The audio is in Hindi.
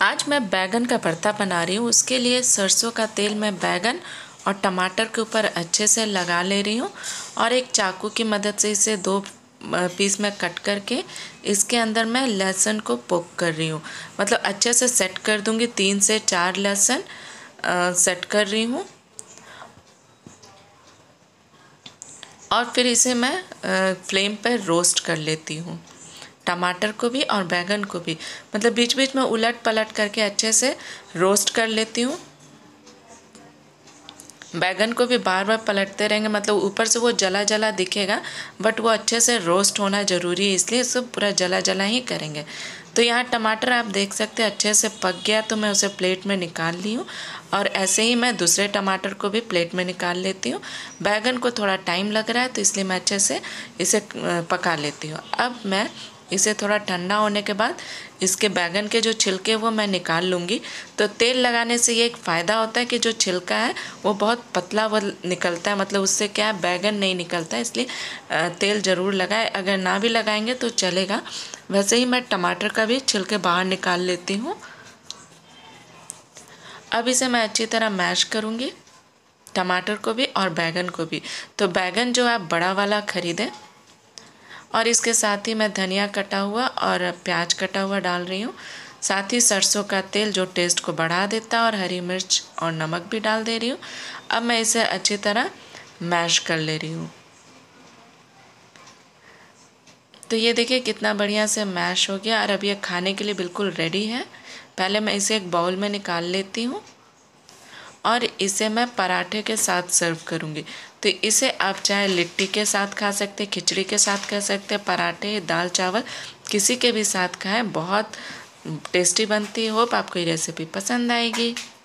आज मैं बैगन का भरता बना रही हूँ। उसके लिए सरसों का तेल मैं बैगन और टमाटर के ऊपर अच्छे से लगा ले रही हूँ और एक चाकू की मदद से इसे दो पीस में कट करके इसके अंदर मैं लहसुन को पोक कर रही हूँ। मतलब अच्छे से सेट कर दूँगी। 3 से 4 लहसुन सेट कर रही हूँ और फिर इसे मैं फ्लेम पर रोस्ट कर लेती हूँ। टमाटर को भी और बैगन को भी मतलब बीच बीच में उलट पलट करके अच्छे से रोस्ट कर लेती हूँ। बैगन को भी बार बार पलटते रहेंगे, मतलब ऊपर से वो जला जला दिखेगा बट वो अच्छे से रोस्ट होना ज़रूरी है, इसलिए इसको पूरा जला जला ही करेंगे। तो यहाँ टमाटर आप देख सकते हैं अच्छे से पक गया, तो मैं उसे प्लेट में निकाल ली हूँ और ऐसे ही मैं दूसरे टमाटर को भी प्लेट में निकाल लेती हूँ। बैगन को थोड़ा टाइम लग रहा है तो इसलिए मैं अच्छे से इसे पका लेती हूँ। अब मैं इसे थोड़ा ठंडा होने के बाद इसके बैगन के जो छिलके वो मैं निकाल लूँगी। तो तेल लगाने से ये एक फ़ायदा होता है कि जो छिलका है वो बहुत पतला वो निकलता है, मतलब उससे क्या है बैगन नहीं निकलता है, इसलिए तेल ज़रूर लगाए। अगर ना भी लगाएंगे तो चलेगा। वैसे ही मैं टमाटर का भी छिलके बाहर निकाल लेती हूँ। अब इसे मैं अच्छी तरह मैश करूँगी, टमाटर को भी और बैगन को भी। तो बैगन जो आप बड़ा वाला ख़रीदें और इसके साथ ही मैं धनिया कटा हुआ और प्याज कटा हुआ डाल रही हूँ। साथ ही सरसों का तेल जो टेस्ट को बढ़ा देता है और हरी मिर्च और नमक भी डाल दे रही हूँ। अब मैं इसे अच्छी तरह मैश कर ले रही हूँ। तो ये देखिए कितना बढ़िया से मैश हो गया और अब ये खाने के लिए बिल्कुल रेडी है। पहले मैं इसे एक बाउल में निकाल लेती हूँ और इसे मैं पराठे के साथ सर्व करूँगी। तो इसे आप चाहे लिट्टी के साथ खा सकते, खिचड़ी के साथ खा सकते, पराठे, दाल चावल किसी के भी साथ खाएं, बहुत टेस्टी बनती है। होप आपको ये रेसिपी पसंद आएगी।